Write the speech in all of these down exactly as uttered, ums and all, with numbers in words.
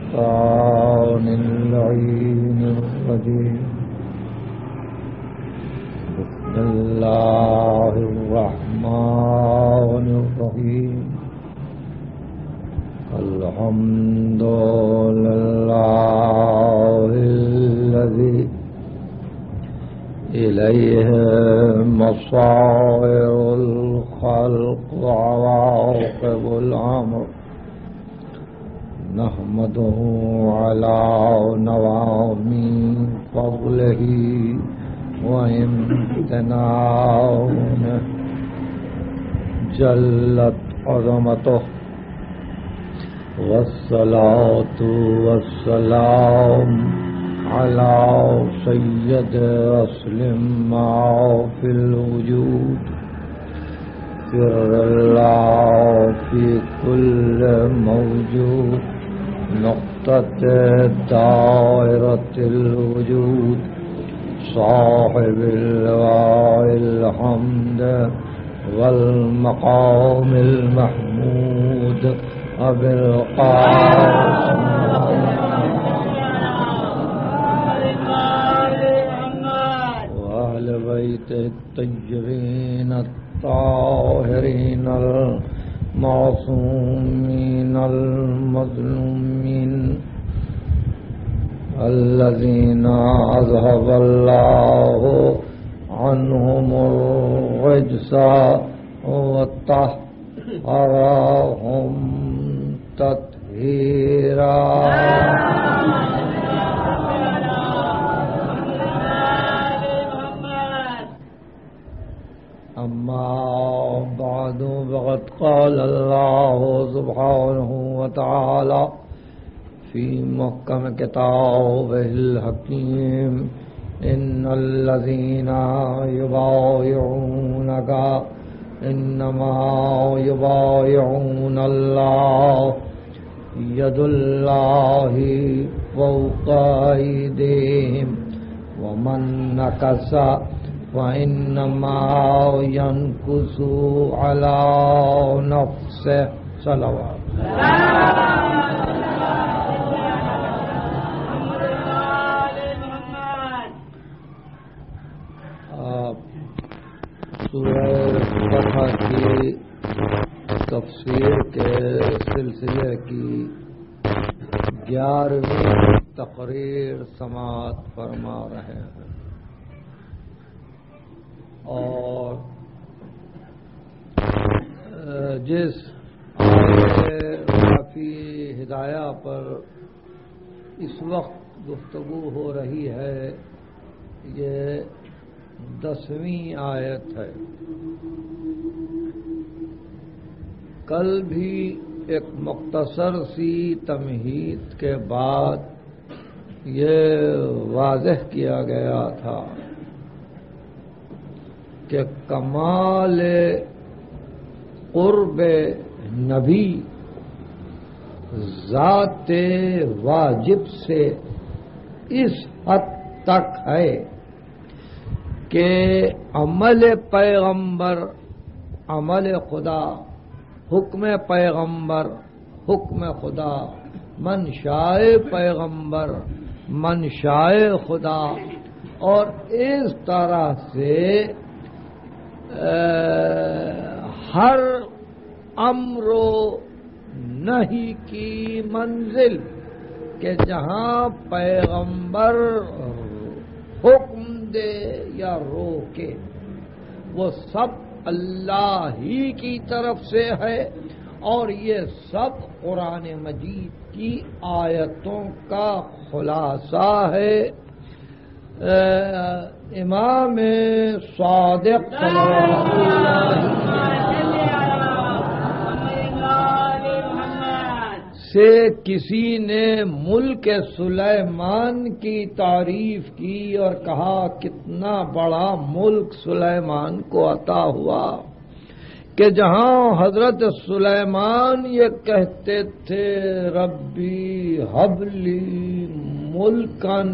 الشيطان اللعين الرجيم بسم الله الرحمن الرحيم الحمد لله الذي إليه مصائر الخلق وعواقب الأمر نحمده على نوام فضله وامتنانه جلت عظمته والصلاة والسلام على سيد أصل ما في الوجود سر الله في كل موجود نقطة دائرة الوجود صاحب اللواء الحمد والمقام المحمود أبي القاسم وأهل بيته الطيبين الطاهرين المعصومين المظلومين الذين أذهب الله عنهم الرجس وطهرهم تطهيرا أما بعد فقد قال الله سبحانه وتعالى في محكم كتابه الحكيم إن الذين يبايعونك إنما يبايعون الله يد الله فوق أيديهم ومن نكث فإنما ينكث على نفسه صلوات سورہ فتح کی تفسیر کے سلسلے کی گیارہویں تقریر سماعت فرما رہے ہیں اور جس کافی ہدایہ پر اس وقت گفتگو ہو رہی ہے یہ دسویں آیت ہے. کل بھی ایک مختصر سی تمہید کے بعد یہ واضح کیا گیا تھا کہ کمال قرب نبی ذات واجب سے اس حد تک ہے کہ عمل پیغمبر عمل خدا، حکم پیغمبر حکم خدا، منشائے پیغمبر منشائے خدا، اور اس طرح سے ہر امر و نہی کی منزل کہ جہاں پیغمبر حکم دے یا روکے وہ سب اللہ ہی کی طرف سے ہے، اور یہ سب قرآن مجید کی آیتوں کا خلاصہ ہے. امام صادق صلی اللہ سے کسی نے ملک سلیمان کی تعریف کی اور کہا کتنا بڑا ملک سلیمان کو عطا ہوا کہ جہاں حضرت سلیمان یہ کہتے تھے ربی حبلی ملکن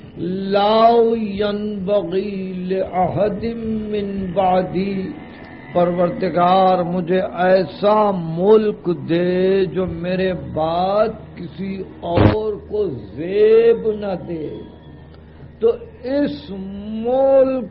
لا ينبغي لأحد من بعدی پروردگار مجھے ایسا ملک دے جو میرے بعد کسی اور کو زیب نہ دے، تو اس ملک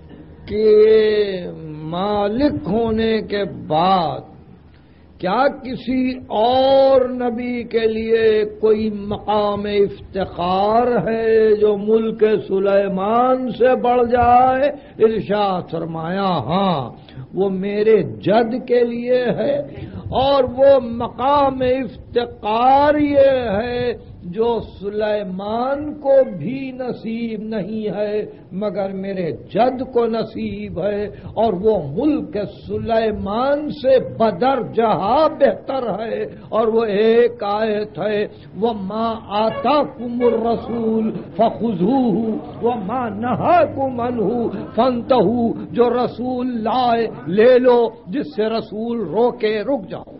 کے مالک ہونے کے بعد کیا کسی اور نبی کے لیے کوئی مقام افتخار ہے جو ملک سلیمان سے بڑھ جائے؟ ارشاد فرمایا ہاں، وہ میرے جد کے لیے ہے، اور وہ مقام افتخار یہ ہے جو سلیمان کو بھی نصیب نہیں ہے مگر میرے جد کو نصیب ہے، اور وہ ملک سلیمان سے بدر جہاں بہتر ہے۔ اور وہ ایک آیت ہے، وَمَا آتَاكُمُ الرَّسُولُ فَخُذُوهُ وَمَا نَهَاكُمْ عَنْهُ فَانْتَهُوا، جو رسول لائے لے لو، جس سے رسول روکے رک جاؤ۔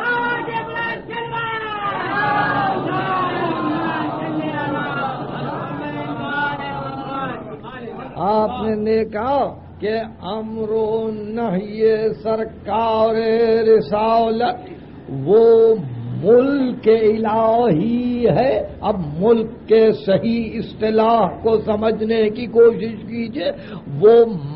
آپ نے دیکھا کہ امر و نہی سرکار رسالت وہ ملک الہی ہے۔ اب ملک کے صحیح اصطلاح کو سمجھنے کی کوشش کیجئے، وہ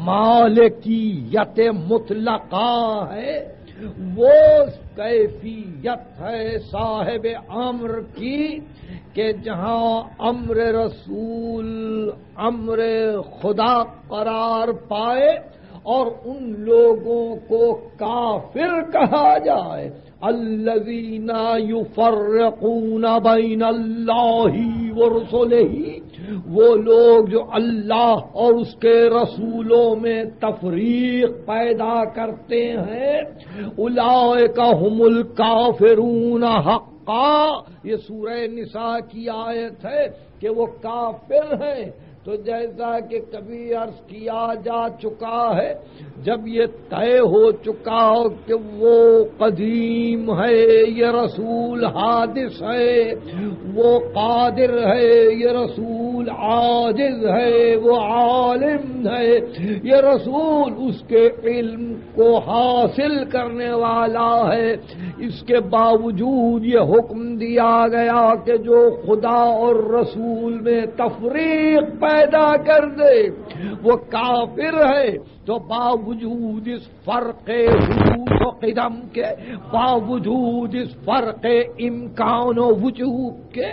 مالکیت مطلقہ ہے، وہ کیفیت ہے صاحب امر کی کہ جہاں امر رسول امر خدا قرار پائے اور ان لوگوں کو کافر کہا جائے، الذین یفرقون بین اللہ ورسلہ، وہ لوگ جو اللہ اور اس کے رسولوں میں تفریق پیدا کرتے ہیں، اولئک ھم الکافرون حقا، یہ سورہ نساء کی آیت ہے کہ وہ کافر ہیں۔ تو جیسا کہ کبھی عرض کیا جا چکا ہے، جب یہ طے ہو چکا ہو کہ وہ قدیم ہے، یہ رسول حادث ہے، وہ قادر ہے، یہ رسول عاجز ہے، وہ عالم ہے، یہ رسول اس کے علم کو حاصل کرنے والا ہے، اس کے باوجود یہ حکم دیا گیا کہ جو خدا اور رسول میں تفریق پیدا کر دے وہ کافر ہے۔ تو باوجود اس فرق وجود و قدم کے، باوجود اس فرق امکان و وجود کے،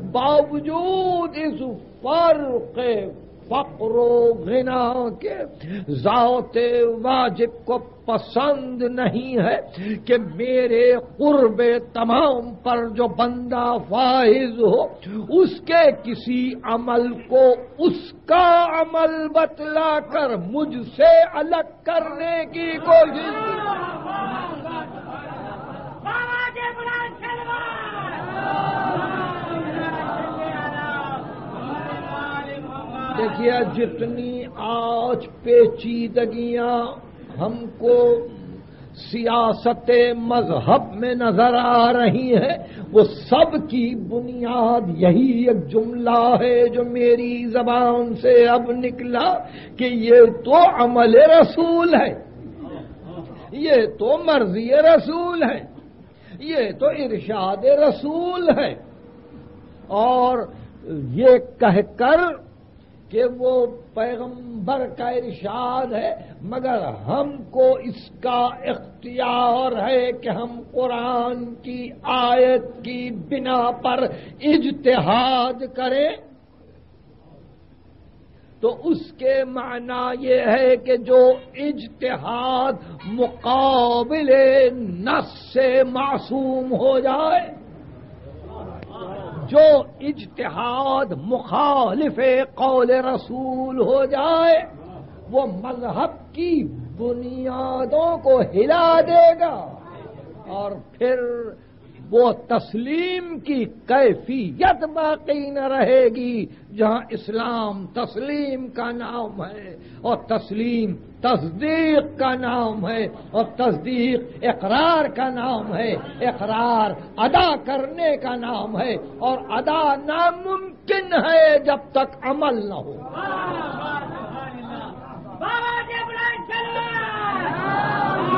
باوجود اس فرق فقر و غنا کے، ذات واجب کو پسند نہیں ہے کہ میرے قرب تمام پر جو بندہ فائز ہو، اس کے کسی عمل کو اس کا عمل بتلا کر مجھ سے الگ کرنے کی کوشش۔ دیکھیے جتنی آج پیچیدگیاں ہم کو سیاست مذہب میں نظر آ رہی ہے، وہ سب کی بنیاد یہی ایک جملہ ہے جو میری زبان سے اب نکلا کہ یہ تو عمل رسول ہے، یہ تو مرضی رسول ہے، یہ تو ارشاد رسول ہے، اور یہ کہہ کر کہ وہ پیغمبر کا ارشاد ہے، مگر ہم کو اس کا اختیار ہے کہ ہم قرآن کی آیت کی بنا پر اجتہاد کریں، تو اس کے معنی یہ ہے کہ جو اجتہاد مقابل نص سے معصوم ہو جائے، جو اجتہاد مخالف قول رسول ہو جائے، وہ مذہب کی بنیادوں کو ہلا دے گا، اور پھر وہ تسلیم کی کیفیت باقی نہ رہے گی، جہاں اسلام تسلیم کا نام ہے، اور تسلیم تصدیق کا نام ہے، اور تصدیق اقرار کا نام ہے، اقرار ادا کرنے کا نام ہے، اور ادا ناممکن ہے جب تک عمل نہ ہو۔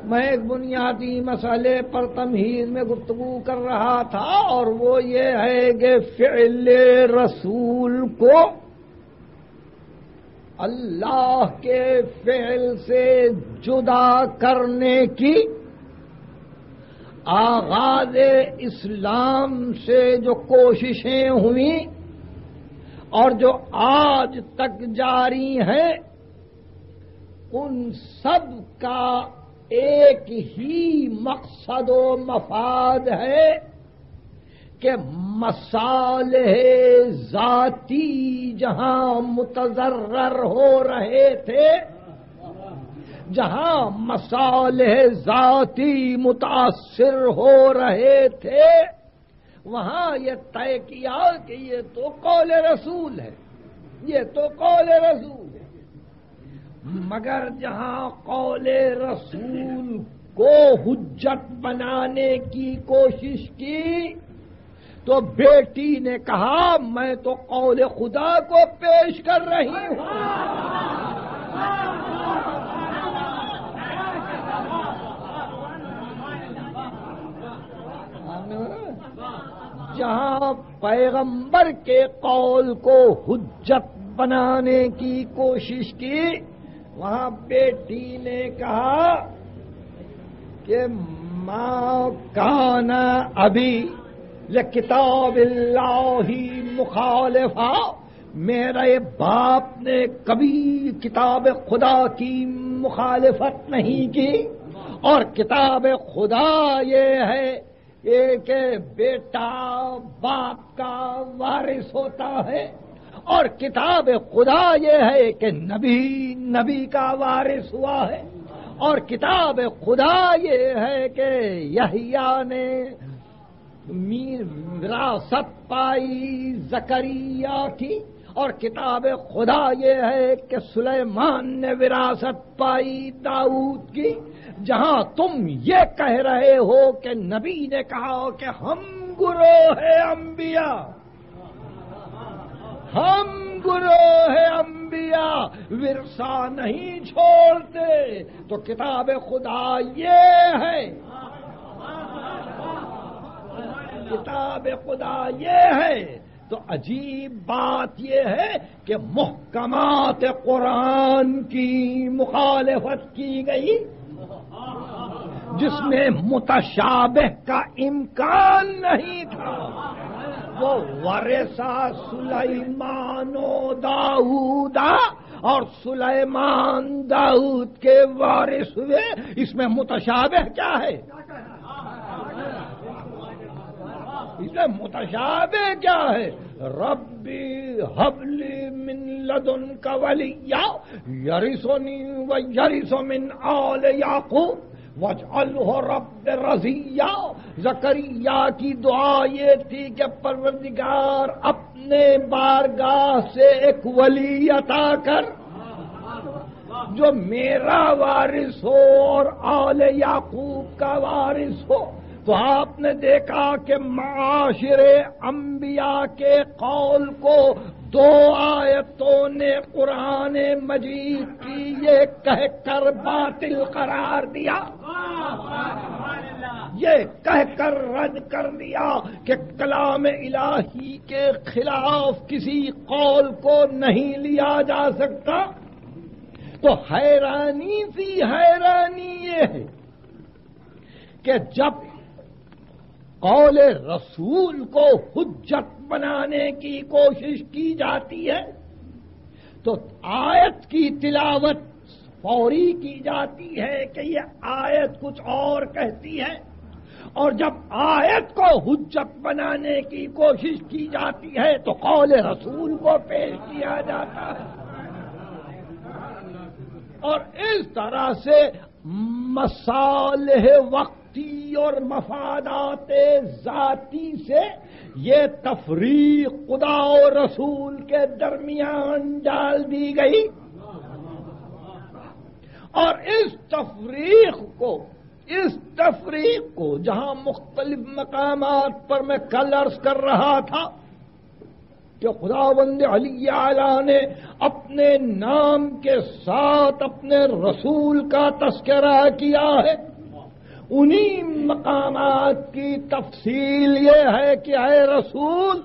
میں ایک بنیادی مسئلے پر تمہید میں گفتگو کر رہا تھا، اور وہ یہ ہے کہ فعل رسول کو اللہ کے فعل سے جدا کرنے کی آغاز اسلام سے جو کوششیں ہوئیں اور جو آج تک جاری ہیں، ان سب کا ایک ہی مقصد و مفاد ہے کہ مصالح ذاتی جہاں متضرر ہو رہے تھے، جہاں مصالح ذاتی متاثر ہو رہے تھے، وہاں یہ طے کیا کہ یہ تو قول رسول ہے، یہ تو قول رسول ہے۔ مگر جہاں قول رسول کو حجت بنانے کی کوشش کی تو بیٹی نے کہا میں تو قول خدا کو پیش کر رہی ہوں۔ جہاں پیغمبر کے قول کو حجت بنانے کی کوشش کی، وہاں بیٹی نے کہا کہ ماں کانا ابھی لکتاب اللہ مخالفا، میرے باپ نے کبھی کتاب خدا کی مخالفت نہیں کی، اور کتاب خدا یہ ہے کہ بیٹا باپ کا وارث ہوتا ہے، اور کتاب خدا یہ ہے کہ نبی نبی کا وارث ہوا ہے، اور کتاب خدا یہ ہے کہ یحییٰ نے وراثت پائی زکریا کی، اور کتاب خدا یہ ہے کہ سلیمان نے وراثت پائی داؤد کی۔ جہاں تم یہ کہہ رہے ہو کہ نبی نے کہا کہ ہم گروہ انبیاء، ہم گروہ انبیاء ورثہ نہیں چھوڑتے، تو کتاب خدا یہ ہے، کتاب خدا یہ ہے، تو عجیب بات یہ ہے کہ محکمات قرآن کی مخالفت کی گئی، جس میں متشابہ کا امکان نہیں تھا۔ وہ ورثہ سلیمان و داؤدا، اور سلیمان داؤد کے وارث ہوئے، اس میں متشابہ کیا ہے؟ اس میں متشابہ کیا ہے؟ ربی حبلی من لدنک ولیہ یرثنی و یرث من آل یعقوب وَاجْعَلْهُ رَبِّ رَضِیًّا۔ زکریا کی دعا یہ تھی کہ پروردگار اپنے بارگاہ سے ایک ولی عطا کر جو میرا وارث ہو اور آل یعقوب کا وارث ہو۔ تو آپ نے دیکھا کہ معاشر انبیاء کے قول کو دو آیتوں نے قرآن مجید کی یہ کہہ کر باطل قرار دیا، یہ کہہ کر رد کر دیا کہ کلام الہی کے خلاف کسی قول کو نہیں لیا جا سکتا۔ تو حیرانی سی حیرانی یہ ہے کہ جب قول رسول کو حجت بنانے کی کوشش کی جاتی ہے تو آیت کی تلاوت فوری کی جاتی ہے کہ یہ آیت کچھ اور کہتی ہے، اور جب آیت کو حجت بنانے کی کوشش کی جاتی ہے تو قول رسول کو پیش کیا جاتا ہے، اور اس طرح سے مصالح وقتی اور مفادات ذاتی سے یہ تفریق خدا و رسول کے درمیان ڈال دی گئی، اور اس تفریق کو اس تفریق کو جہاں مختلف مقامات پر میں کل عرض کر رہا تھا کہ خداوند علی اعلیٰ نے اپنے نام کے ساتھ اپنے رسول کا تذکرہ کیا ہے، انہی مقامات کی تفصیل یہ ہے کہ اے رسول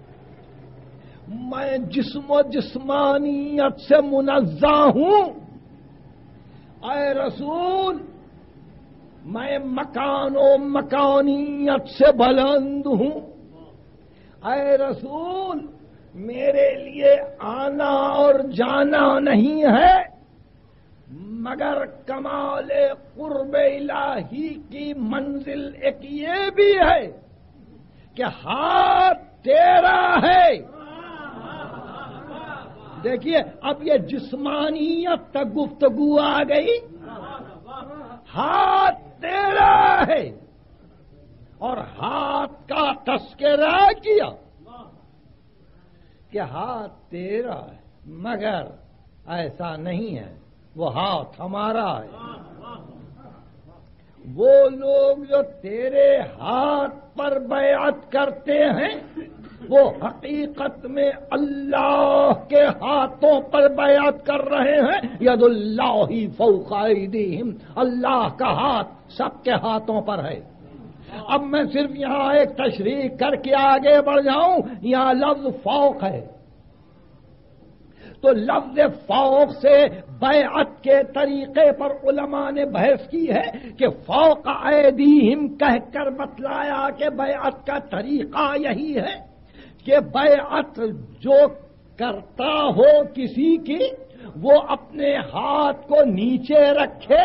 میں جسم و جسمانیت سے منزہ ہوں، اے رسول میں مکان و مکانیت سے بلند ہوں، اے رسول میرے لیے آنا اور جانا نہیں ہے مگر کمال قرب الہی کی منزل ایک یہ بھی ہے کہ ہاتھ تیرا ہے۔ دیکھیے اب یہ جسمانیت تک گفتگو آ گئی، ہاتھ تیرا ہے اور ہاتھ کا تذکرہ کیا کہ ہاتھ تیرا ہے مگر ایسا نہیں ہے، وہ ہاتھ ہمارا ہے۔ وہ لوگ جو تیرے ہاتھ پر بیعت کرتے ہیں وہ حقیقت میں اللہ کے ہاتھوں پر بیعت کر رہے ہیں۔ ید اللہ فوق ایدیہم، اللہ کا ہاتھ سب کے ہاتھوں پر ہے۔ اب میں صرف یہاں ایک تشریح کر کے آگے بڑھ جاؤں، یہاں لفظ فوق ہے تو لفظ فوق سے بیعت کے طریقے پر علماء نے بحث کی ہے کہ فوق ایدیہم کہہ کر بتلایا کہ بیعت کا طریقہ یہی ہے کہ بیعت جو کرتا ہو کسی کی وہ اپنے ہاتھ کو نیچے رکھے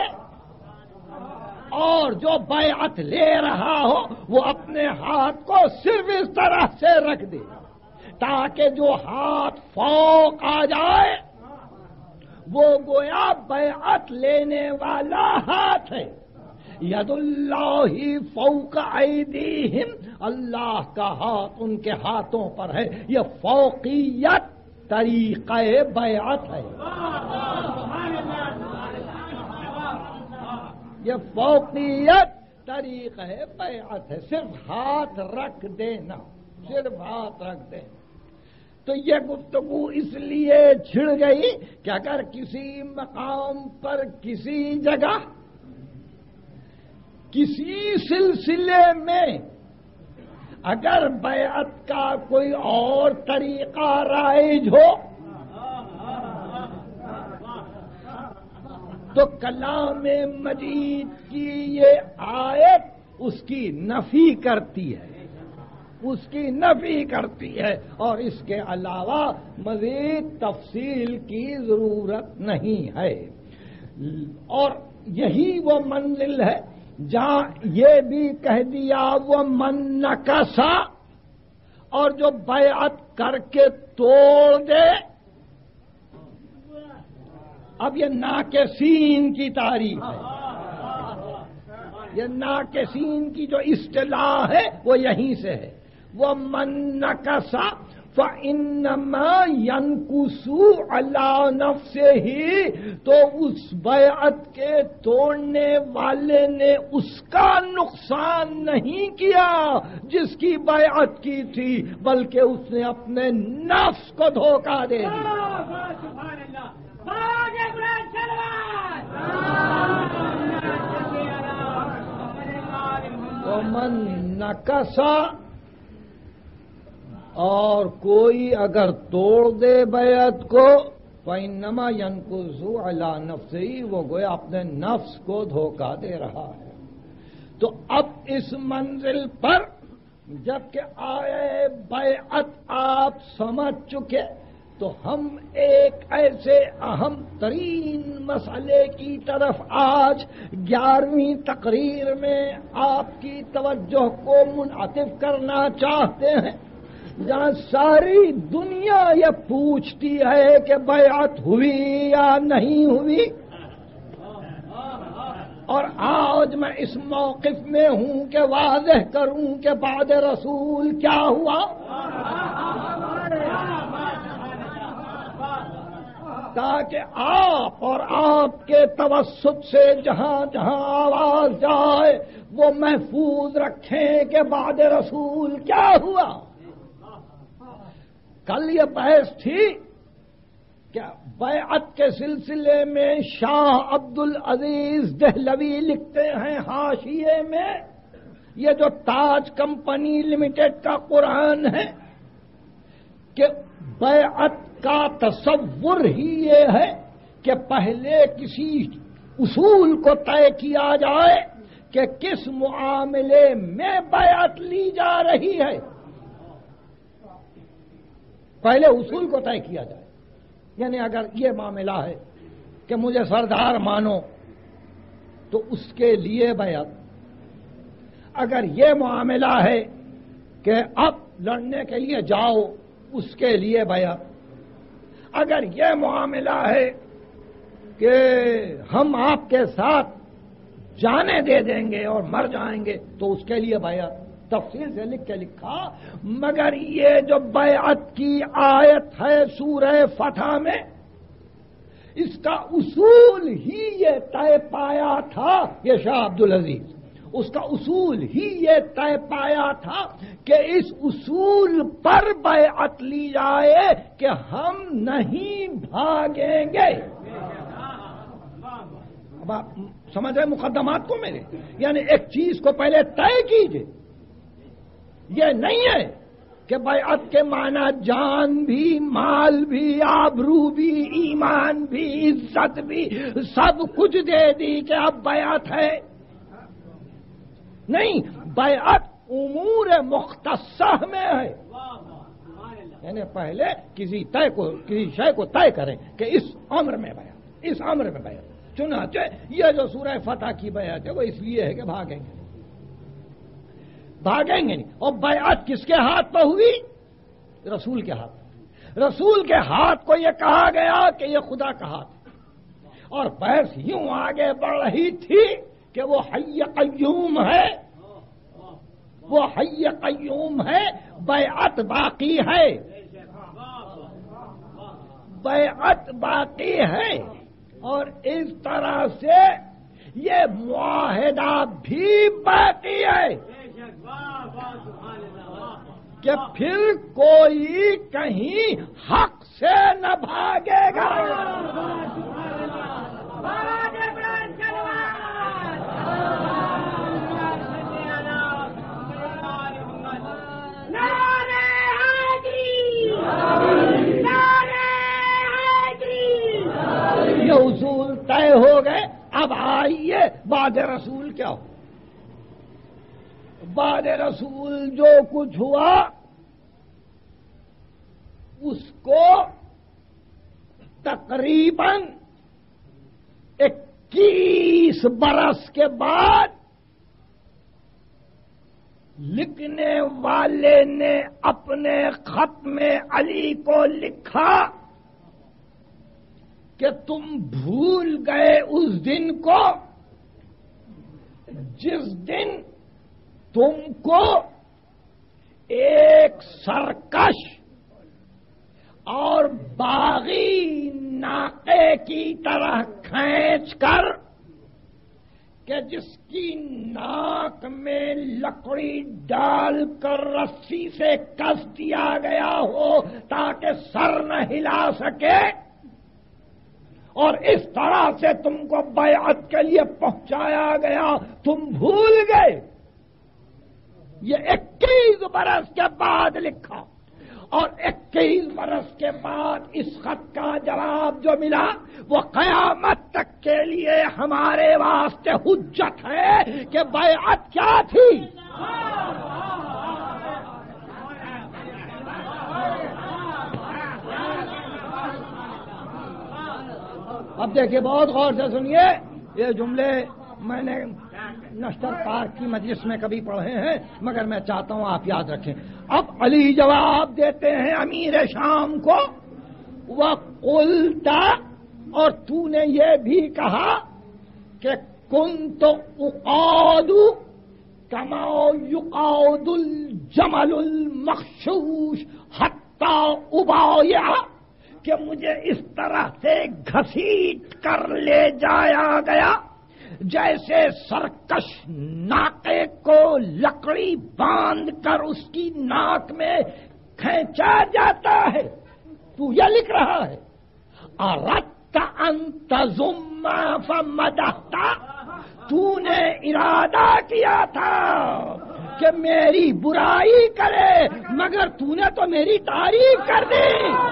اور جو بیعت لے رہا ہو وہ اپنے ہاتھ کو صرف اس طرح سے رکھ دے تاکہ جو ہاتھ فوق آ جائے وہ گویا بیعت لینے والا ہاتھ ہے۔ ید اللہ فوق ایدیہم، اللہ کا ہاتھ ان کے ہاتھوں پر ہے۔ یہ فوقیت طریقہ بیعت ہے، یہ فوقیت طریقہ بیعت ہے، صرف ہاتھ رکھ دینا، صرف ہاتھ رکھ دینا۔ تو یہ گفتگو اس لیے چھڑ گئی کہ اگر کسی مقام پر کسی جگہ کسی سلسلے میں اگر بیعت کا کوئی اور طریقہ رائج ہو تو کلام مجید کی یہ آیت اس کی نفی کرتی ہے، اس کی نفی کرتی ہے اور اس کے علاوہ مزید تفصیل کی ضرورت نہیں ہے۔ اور یہی وہ منزل ہے جہاں یہ بھی کہہ دیا وہ من نکسا، اور جو بیعت کر کے توڑ دے۔ اب یہ ناقصین کی تعریف ہے، یہ ناقصین کی جو اصطلاح ہے وہ یہیں سے ہے۔ وہ من نکسا فإنما ينكث على نفسه، تو اس بیعت کے توڑنے والے نے اس کا نقصان نہیں کیا جس کی بیعت کی تھی، بلکہ اس نے اپنے نفس کو دھوکہ دے دیا۔ تو من نکسا، اور کوئی اگر توڑ دے بیعت کو فإنما ينكث على نفسه، وہ گویا اپنے نفس کو دھوکہ دے رہا ہے۔ تو اب اس منزل پر جبکہ آئے بیعت آپ سمجھ چکے تو ہم ایک ایسے اہم ترین مسئلے کی طرف آج گیارہویں تقریر میں آپ کی توجہ کو منعطف کرنا چاہتے ہیں، جہاں ساری دنیا یہ پوچھتی ہے کہ بیعت ہوئی یا نہیں ہوئی۔ اور آج میں اس موقف میں ہوں کہ واضح کروں کہ بعد رسول کیا ہوا، تاکہ آپ اور آپ کے توسط سے جہاں جہاں آواز جائے وہ محفوظ رکھیں کہ بعد رسول کیا ہوا۔ کل یہ بحث تھی کیا بیعت کے سلسلے میں شاہ عبد العزیز دہلوی لکھتے ہیں حاشیے میں، یہ جو تاج کمپنی لمیٹڈ کا قرآن ہے، کہ بیعت کا تصور ہی یہ ہے کہ پہلے کسی اصول کو طے کیا جائے کہ کس معاملے میں بیعت لی جا رہی ہے، پہلے اصول کو طے کیا جائے۔ یعنی اگر یہ معاملہ ہے کہ مجھے سردار مانو تو اس کے لیے بیعت، اگر یہ معاملہ ہے کہ اب لڑنے کے لیے جاؤ اس کے لیے بیعت، اگر یہ معاملہ ہے کہ ہم آپ کے ساتھ جانے دے دیں گے اور مر جائیں گے تو اس کے لیے بیعت، تفصیل سے لکھ کے لکھا۔ مگر یہ جو بیعت کی آیت ہے سورہ فتح میں، اس کا اصول ہی یہ طے پایا تھا، یہ شاہ عبد العزیز، اس کا اصول ہی یہ طے پایا تھا کہ اس اصول پر بیعت لی جائے کہ ہم نہیں بھاگیں گے۔ اب آپ سمجھ رہے مقدمات کو میرے؟ یعنی ایک چیز کو پہلے طے کیجئے، یہ نہیں ہے کہ بیعت کے معنی جان بھی، مال بھی، آبرو بھی، ایمان بھی، عزت بھی، سب کچھ دے دی کہ اب بیعت ہے۔ نہیں، بیعت امور مختصہ میں ہے، یعنی پہلے کسی طے کو، کسی شے کو طے کریں کہ اس امر میں بیعت، اس امر میں بیعت۔ چنانچہ یہ جو سورہ فتح کی بیعت ہے وہ اس لیے ہے کہ بھاگیں گے، بھاگیں گے نہیں۔ اور بیعت کس کے ہاتھ پہ ہوئی؟ رسول کے ہاتھ۔ رسول کے ہاتھ کو یہ کہا گیا کہ یہ خدا کا ہاتھ ہے، اور بحث یوں آگے بڑھ رہی تھی کہ وہ حی قیوم ہے، وہ حی قیوم ہے، بیعت باقی ہے، بیعت باقی ہے۔ اور اس طرح سے یہ معاہدہ بھی باقی ہے کہ پھر کوئی کہیں حق سے نہ بھاگے گا۔ یہ اصول طے ہو گئے۔ اب آئیے بعد رسول کیا ہو؟ بعد رسول جو کچھ ہوا اس کو تقریباً اکیس برس کے بعد لکھنے والے نے اپنے خط میں علی کو لکھا کہ تم بھول گئے اس دن کو جس دن تم کو ایک سرکش اور باغی ناقے کی طرح کھینچ کر کہ جس کی ناک میں لکڑی ڈال کر رسی سے کس دیا گیا ہو تاکہ سر نہ ہلا سکے، اور اس طرح سے تم کو بیعت کے لیے پہنچایا گیا، تم بھول گئے۔ یہ اکیس برس کے بعد لکھا، اور اکیس برس کے بعد اس خط کا جواب جو ملا وہ قیامت تک کے لیے ہمارے واسطے حجت ہے کہ بیعت کیا تھی۔ اب دیکھیے، بہت غور سے سنیے، یہ جملے میں نے نشتر پارک کی مجلس میں کبھی پڑھے ہیں، مگر میں چاہتا ہوں آپ یاد رکھیں۔ اب علی جواب دیتے ہیں امیر شام کو، وَقُلْتَ، اور تو نے یہ بھی کہا کہ كُنْتُ أُقَادُ كَمَا يُقَادُ الْجَمَلُ الْمَخْشُوشُ حَتَّى أُبَايِعَ، کہ مجھے اس طرح سے گھسیٹ کر لے جایا گیا جیسے سرکش ناقے کو لکڑی باندھ کر اس کی ناک میں کھینچا جاتا ہے۔ تو یہ لکھ رہا ہے، اردت ان تضم فمدحت، تو نے ارادہ کیا تھا کہ میری برائی کرے مگر تو نے تو میری تعریف کر دی۔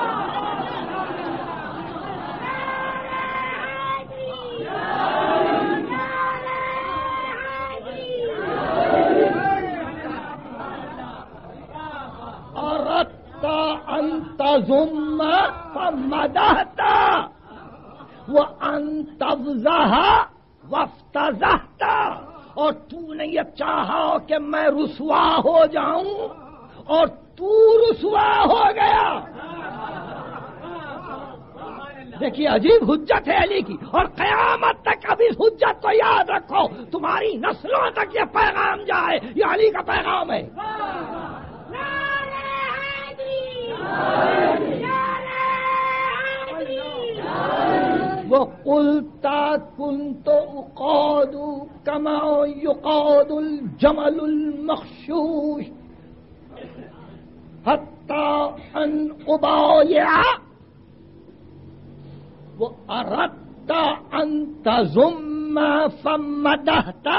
اردت ان تضم فمدحت وان تفضح وافتضحت، اور تو نے یہ چاہا کہ میں رسوا ہو جاؤں اور تو رسوا ہو گیا۔ دیکھیے عجیب حجت ہے علی کی، اور قیامت تک اب اس حجت کو یاد رکھو، تمہاری نسلوں تک یہ پیغام جائے، یہ علی کا پیغام ہے۔ وَقُلْتَ كُنْتُ أُقَادُ كَمَا يُقَادُ الْجَمَلُ الْمَخْشُوشُ حَتَّى أَنْ أُبَايِعَ وَأَرَدْتَ أَنْ تَضُمَّ فَمَدَحْتَ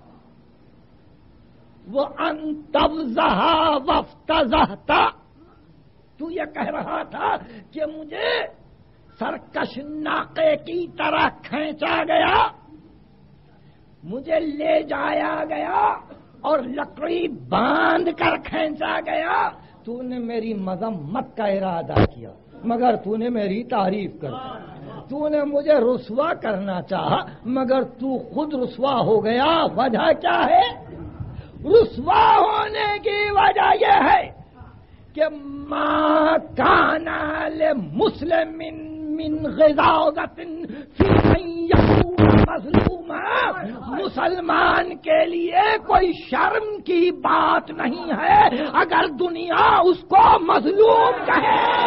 وَأَنْ تَفْضَحَ وَافْتَضَحْتَ، تو یہ کہہ رہا تھا کہ مجھے سرکش ناقے کی طرح کھینچا گیا، مجھے لے جایا گیا اور لکڑی باندھ کر کھینچا گیا، تو نے میری مذمت کا ارادہ کیا مگر تو نے میری تعریف کر دی، تو نے مجھے رسوا کرنا چاہا مگر تو خود رسوا ہو گیا۔ وجہ کیا ہے؟ رسوا ہونے کی وجہ یہ ہے کہ ما کان لمسلم من غضاضۃ فی ان یکون مظلوما، مسلمان کے لیے کوئی شرم کی بات نہیں ہے اگر دنیا اس کو مظلوم کہے۔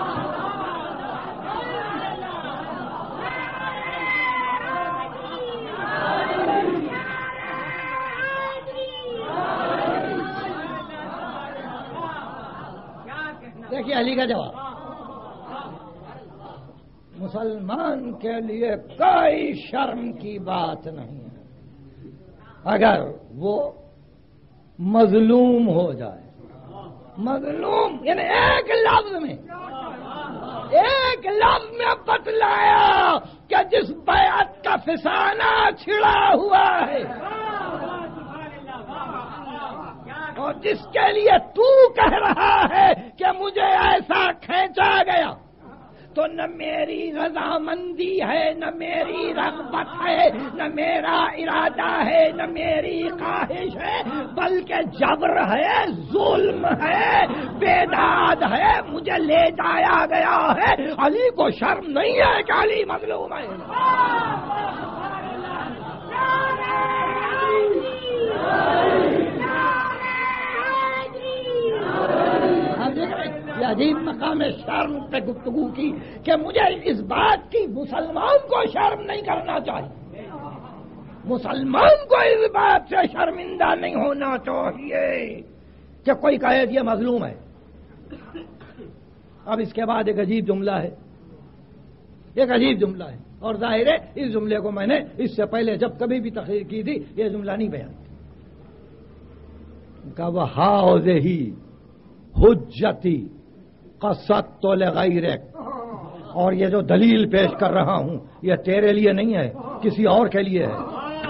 دیکھیے علی کا جواب، مسلمان کے لیے کوئی شرم کی بات نہیں ہے اگر وہ مظلوم ہو جائے۔ مظلوم یعنی ایک لفظ میں ایک لفظ میں بتلایا کہ جس بیعت کا فسانہ چھڑا ہوا ہے اور جس کے لیے تو کہہ رہا ہے کہ مجھے ایسا کھینچا گیا، تو نہ میری رضامندی ہے، نہ میری رغبت ہے، نہ میرا ارادہ ہے، نہ میری خواہش ہے، بلکہ جبر ہے، ظلم ہے، بیداد ہے، مجھے لے جایا گیا ہے۔ علی کو شرم نہیں ہے کہ علی مظلوم ہے۔ یہ عجیب مقام شرم پہ گفتگو کی کہ مجھے اس بات کی مسلمان کو شرم نہیں کرنا چاہیے، مسلمان کو اس بات سے شرمندہ نہیں ہونا چاہیے کہ کوئی کہے یہ مظلوم ہے۔ اب اس کے بعد ایک عجیب جملہ ہے، ایک عجیب جملہ ہے، اور ظاہر ہے اس جملے کو میں نے اس سے پہلے جب کبھی بھی تقریر کی تھی یہ جملہ نہیں بیان کیا، وہ ہاؤزہی حجتی قصدت لغیرک، اور یہ جو دلیل پیش کر رہا ہوں یہ تیرے لیے نہیں ہے، کسی اور کے لیے ہے۔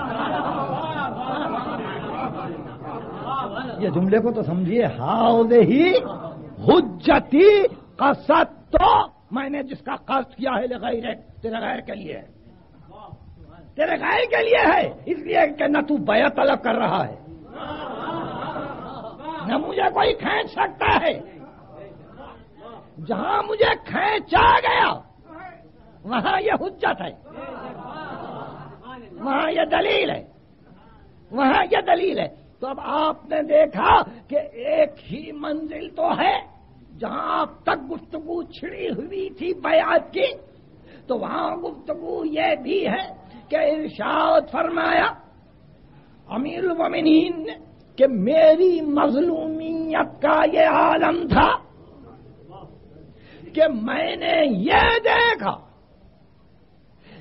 یہ جملے کو تو سمجھیے، ہاؤزہی حجتی قصدت، میں نے جس کا قصد کیا ہے لغیرک، تیرے غیر کے لیے ہے، تیرے غیر کے لیے ہے، اس لیے کہ نہ تو بیعت طلب کر رہا ہے نہ مجھے کوئی کھینچ سکتا ہے۔ جہاں مجھے کھینچا گیا وہاں یہ حجت ہے، وہاں یہ دلیل ہے، وہاں یہ دلیل ہے۔ تو اب آپ نے دیکھا کہ ایک ہی منزل تو ہے، جہاں اب تک گفتگو چھڑی ہوئی تھی بیعت کی، تو وہاں گفتگو یہ بھی ہے کہ ارشاد فرمایا امیر المومنین نے کہ میری مظلومیت کا یہ عالم تھا کہ میں نے یہ دیکھا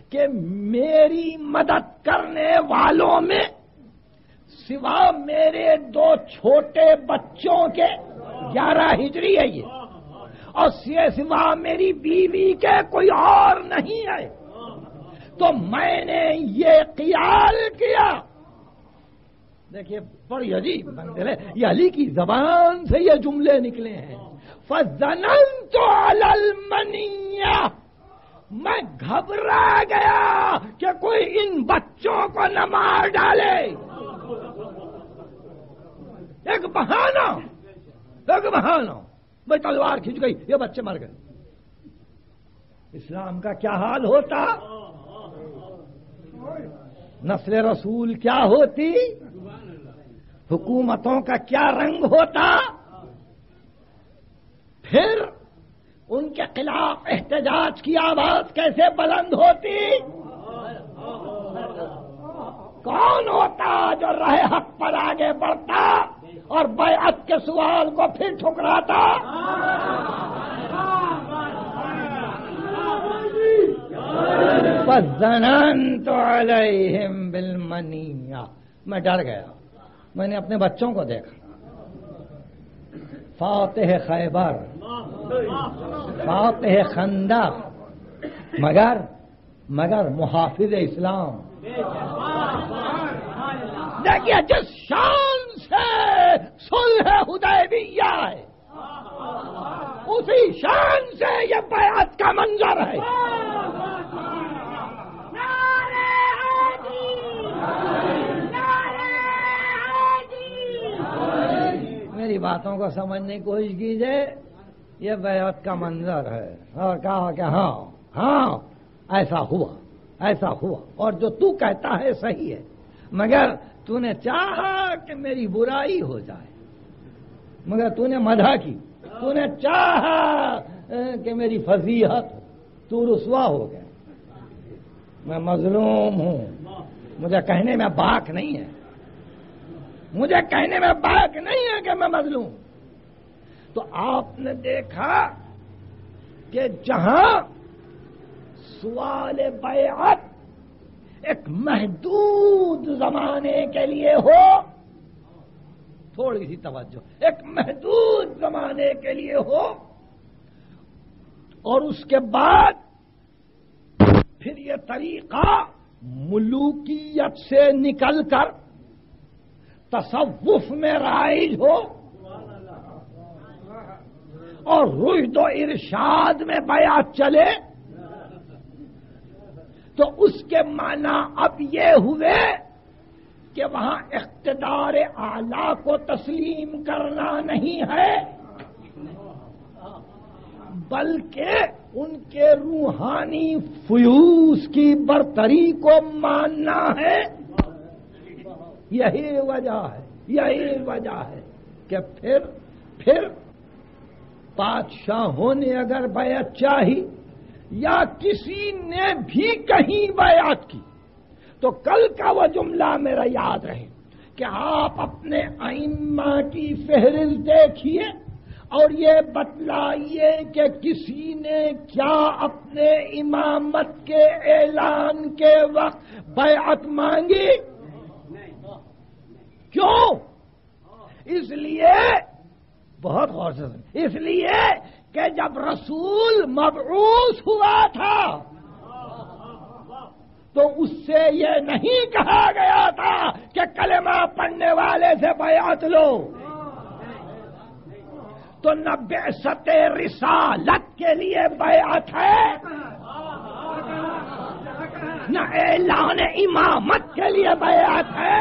کہ میری مدد کرنے والوں میں سوا میرے دو چھوٹے بچوں کے گیارہ ہجری ہے یہ، اور سوا میری بیوی کے کوئی اور نہیں ہے، تو میں نے یہ خیال کیا. دیکھیے بڑی عجیب منزل ہے، یہ علی کی زبان سے یہ جملے نکلے ہیں. فَظَنَنْتُ عَلَى الْمَنِيَّةِ، میں گھبرا گیا کہ کوئی ان بچوں کو نہ مار ڈالے. ایک بہانہ ایک بہانہ بھائی تلوار کھینچ گئی، یہ بچے مر گئے. اسلام کا کیا حال ہوتا، نسل رسول کیا ہوتی، حکومتوں کا کیا رنگ ہوتا، پھر ان کے خلاف احتجاج کی آواز کیسے بلند ہوتی. کون ہوتا جو راہ حق پر آگے بڑھتا اور بیعت کے سوال کو پھر ٹھکراتا. فَظَنَنْتُ عَلَيْهِمْ بِالْمَنِيَّةِ، میں ڈر گیا. میں نے اپنے بچوں کو دیکھا، فاتح خیبر، فاتح خندق، مگر مگر محافظ اسلام. دیکھیے جس شان سے صلح حدیبیہ ہے اسی شان سے یہ بیعت کا منظر ہے. میری باتوں کو سمجھنے کی کوشش کیجیے، یہ بیعت کا منظر ہے. اور کہا کہ ہاں ہاں ایسا ہوا ایسا ہوا، اور جو تو کہتا ہے صحیح ہے، مگر تو نے چاہا کہ میری برائی ہو جائے، مگر تو نے مدح کی، تو نے چاہا کہ میری فضیحت، تو رسوا ہو گیا. میں مظلوم ہوں، مجھے کہنے میں باک نہیں ہے، مجھے کہنے میں باک نہیں ہے کہ میں مظلوم. تو آپ نے دیکھا کہ جہاں سوال بیعت ایک محدود زمانے کے لیے ہو، تھوڑی سی توجہ، ایک محدود زمانے کے لیے ہو، اور اس کے بعد پھر یہ طریقہ ملوکیت سے نکل کر تصوف میں رائج ہو اور رشد و ارشاد میں بیعت چلے، تو اس کے معنی اب یہ ہوئے کہ وہاں اقتدار اعلی کو تسلیم کرنا نہیں ہے، بلکہ ان کے روحانی فیوز کی برتری کو ماننا ہے. یہی وجہ ہے یہی وجہ ہے کہ پھر پھر بادشاہوں نے اگر بیعت چاہی یا کسی نے بھی کہیں بیعت کی تو کل کا وہ جملہ میرا یاد رہے کہ آپ اپنے ائمہ کی فہرست دیکھیے اور یہ بتلائیے کہ کسی نے کیا اپنے امامت کے اعلان کے وقت بیعت مانگی. کیوں؟ اس لیے بہت غور سے سنیں، اس لیے کہ جب رسول مبعوث ہوا تھا تو اس سے یہ نہیں کہا گیا تھا کہ کلمہ پڑھنے والے سے بیعت لو. تو نہ بعثت رسالت کے لیے بیعت ہے، نہ اعلان امامت کے لیے بیعت ہے.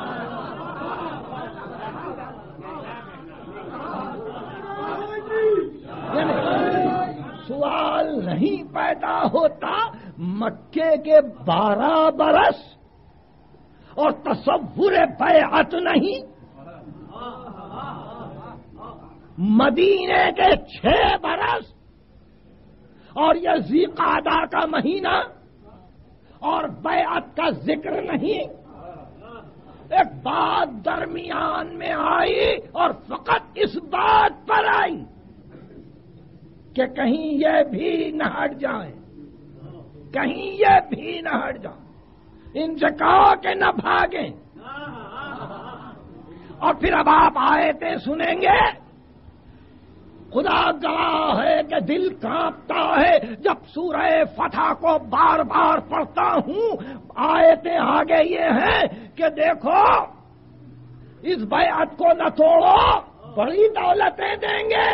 سوال نہیں پیدا ہوتا مکے کے بارہ برس اور تصور بیعت نہیں، مدینے کے چھ برس اور یہ ذی-قعدہ کا مہینہ اور بیعت کا ذکر نہیں. ایک بات درمیان میں آئی اور فقط اس بات پر آئی کہ کہیں یہ بھی نہ ہٹ جائیں کہیں یہ بھی نہ ہٹ جاؤ، ان سے کہو کہ نہ بھاگیں۔ اور پھر اب آپ آیتیں سنیں گے، خدا گواہ ہے کہ دل کانپتا ہے جب سورہ فتح کو بار بار پڑھتا ہوں۔ آیتیں آگے یہ ہیں کہ دیکھو اس بیعت کو نہ توڑو، بڑی دولتیں دیں گے،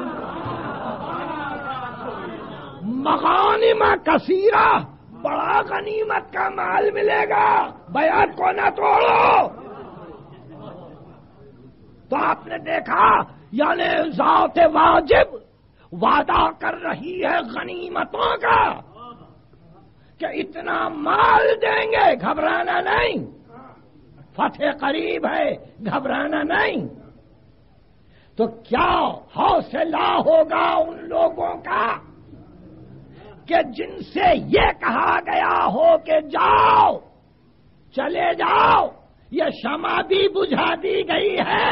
مغانم کثیرہ، بڑا غنیمت کا مال ملے گا، بیعت کو نہ توڑو۔ تو آپ نے دیکھا یعنی ذات واجب وعدہ کر رہی ہے غنیمتوں کا کہ اتنا مال دیں گے، گھبرانا نہیں، فتح قریب ہے، گھبرانا نہیں۔ تو کیا حوصلہ ہوگا ان لوگوں کا کہ جن سے یہ کہا گیا ہو کہ جاؤ، چلے جاؤ، یہ شمع بھی بجھا دی گئی ہے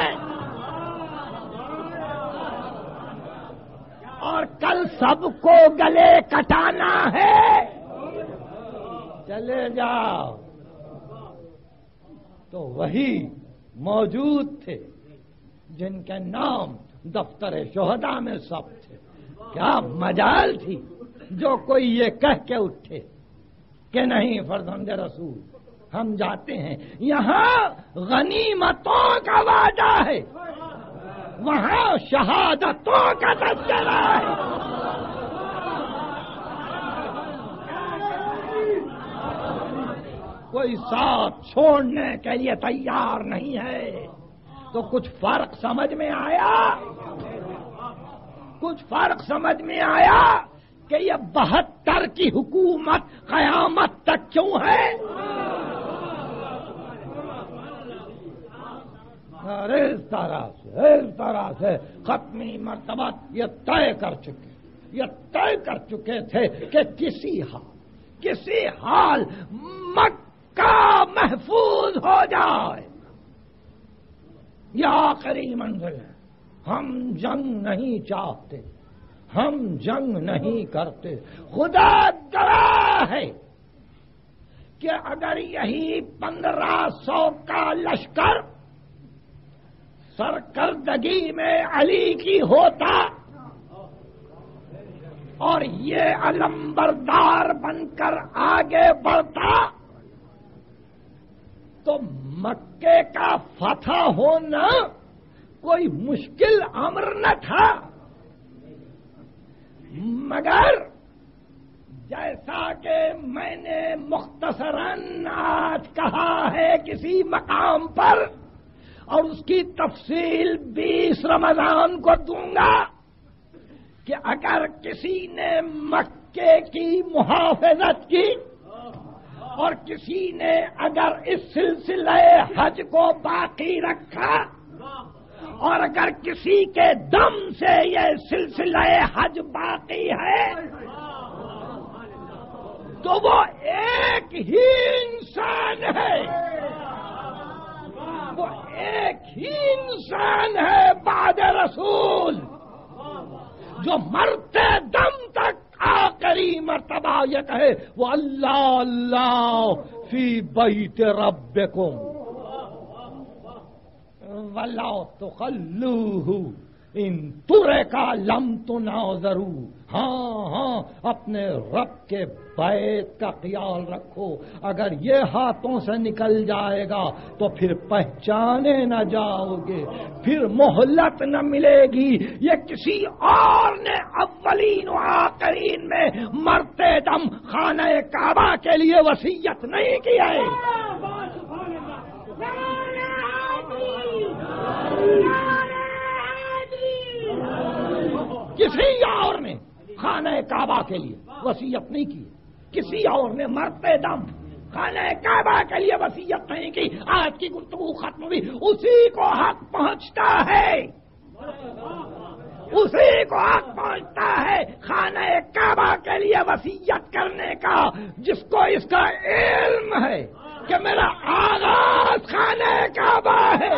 اور کل سب کو گلے کٹانا ہے، چلے جاؤ۔ تو وہی موجود تھے جن کے نام دفتر شہداء میں سب تھے، کیا مجال تھی جو کوئی یہ کہہ کے اٹھے کہ نہیں فرزند رسول ہم جاتے ہیں۔ یہاں غنیمتوں کا وعدہ ہے، وہاں شہادتوں کا تذکرہ ہے۔ کوئی ساتھ چھوڑنے کے لیے تیار نہیں ہے۔ تو کچھ فرق سمجھ میں آیا، کچھ فرق سمجھ میں آیا کہ یہ بہتر کی حکومت قیامت تک کیوں ہے؟ اس طرح سے اس طرح سے ختمی مرتبہ یہ طے کر چکے یہ طے کر چکے تھے کہ کسی حال کسی حال مکہ محفوظ ہو جائے، یہ آخری منزل ہے۔ ہم جنگ نہیں چاہتے، ہم جنگ نہیں کرتے۔ خدا گواہ ہے کہ اگر یہی پندرہ سو کا لشکر سرکردگی میں علی کی ہوتا اور یہ علمبردار بن کر آگے بڑھتا تو مکے کا فتح ہونا کوئی مشکل امر نہ تھا، مگر جیسا کہ میں نے مختصراً آج کہا ہے کسی مقام پر، اور اس کی تفصیل بیس رمضان کو دوں گا، کہ اگر کسی نے مکے کی محافظت کی اور کسی نے اگر اس سلسلہ حج کو باقی رکھا اور اگر کسی کے دم سے یہ سلسلہ حج باقی ہے تو وہ ایک ہی انسان ہے، وہ ایک ہی انسان ہے بعد رسول جو مرتے دم تک آخری مرتبہ یہ کہے وہ اللہ اللہ فی بیت ربکم ولا تخلوہ ان ترکا لم تناظروا۔ ہاں ہاں اپنے رب کے بیت کا خیال رکھو، اگر یہ ہاتھوں سے نکل جائے گا تو پھر پہچانے نہ جاؤ گے، پھر مہلت نہ ملے گی۔ یہ کسی اور نے اولین و آخرین میں مرتے دم خانہ کعبہ کے لیے وصیت نہیں کی ہے، کسی اور نے خانہ کعبہ کے لیے وصیت نہیں کی، کسی اور نے مرتے دم خانہ کعبہ کے لیے وصیت نہیں کی۔ آج کی گفتگو ختم ہوئی، اسی کو حق پہنچتا ہے، اسی کو حق پہنچتا ہے خانہ کعبہ کے لیے وصیت کرنے کا، جس کو اس کا علم ہے کہ میرا آغاز خانہ کعبہ ہے۔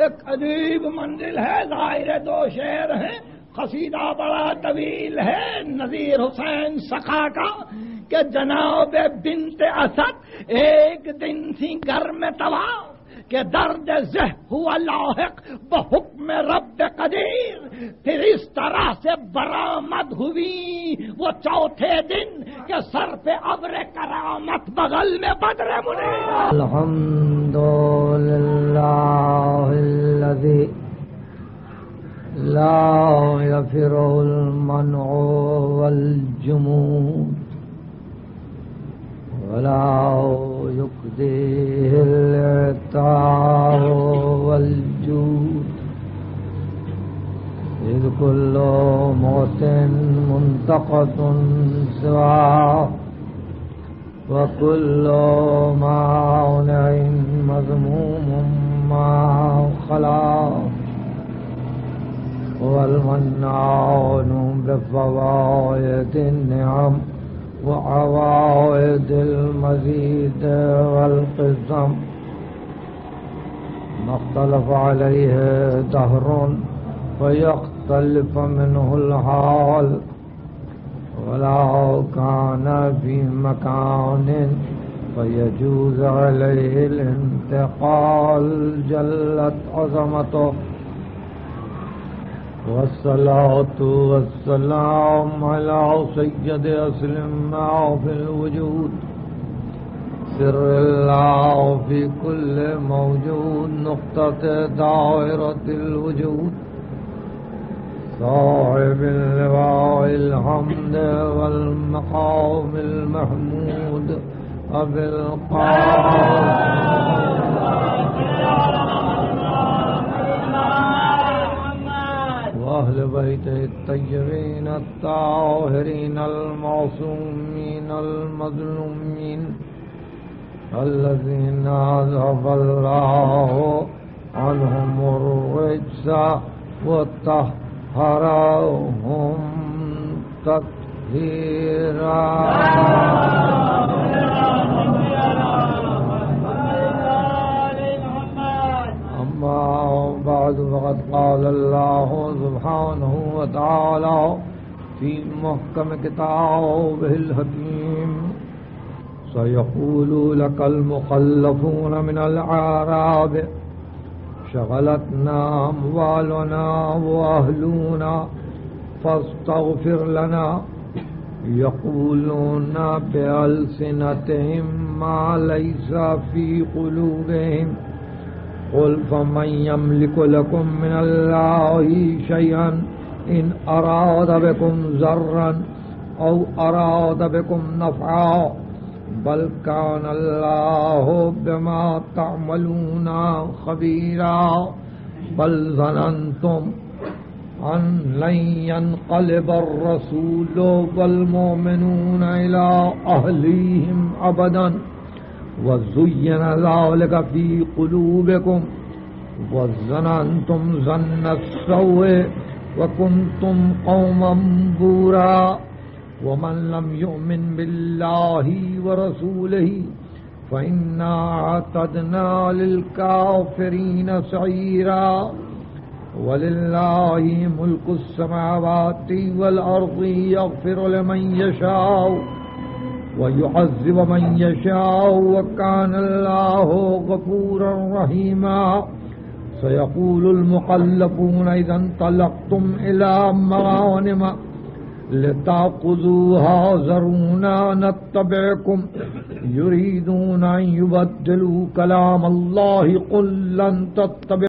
ایک عجیب منزل ہے، ظاہر دو شعر ہیں، قصیدہ بڑا طویل ہے نذیر حسین سخا کا کہ جناب بنت اسد ایک دن سی گھر میں طواف کہ درد زہ ہوا لاحق بحکم رب قدیر، پھر اس طرح سے برآمد ہوئی وہ چوتھے دن کہ سر پہ ابر کرامت بغل میں بدر منیر۔ الحمد للہ الذی لا يفر المنع والجمود ولا يقضيه العطاء والجود، إذ كل موت منتقص سواه وكل مانع مذموم ما خلاه، والمنان بفوائد النعم وعوائد المزيد والقسم، ما اختلف عليه دهر فيختلف منه الحال، ولا كان في مكان فيجوز عليه الانتقال جلت عظمته، والصلاة والسلام على سيد أصل ما في الوجود، سر الله في كل موجود، نقطة دائرة الوجود، صاحب اللواء الحمد والمقام المحمود، أبي القاسم وأهل بيته الطيبين الطاهرين المعصومين المظلومين الذين أذهب الله عنهم الرجس وطهرهم تطهيرا. أما بعد فقد قال الله سبحانه وتعالى في محكم كتابه الحكيم: سيقول لك المخلفون من الأعراب شغلتنا أموالنا وأهلنا فاستغفر لنا، يقولون بألسنتهم ما ليس في قلوبهم، قل فمن يملك لكم من الله شيئا إن أراد بكم ضرا أو أراد بكم نفعا، بل كان الله بما تعملون خبيرا، بل ظننتم أن لن ينقلب الرسول والمؤمنون إلى أهليهم أبدا، وزين ذلك في قلوبكم وظننتم ظن السوء وكنتم قوما بورا، ومن لم يؤمن بالله ورسوله فإنا أعتدنا للكافرين سعيرا. ولله ملك السماوات والأرض، يغفر لمن يشاء ويعذب من يشاء، وكان الله غفورا رحيما. سيقول المخلفون إذا انطلقتم إلى مغانم لتأخذوها ذرونا نتبعكم يريدون أن يبدلوا كلام الله، قل لن تتبعوا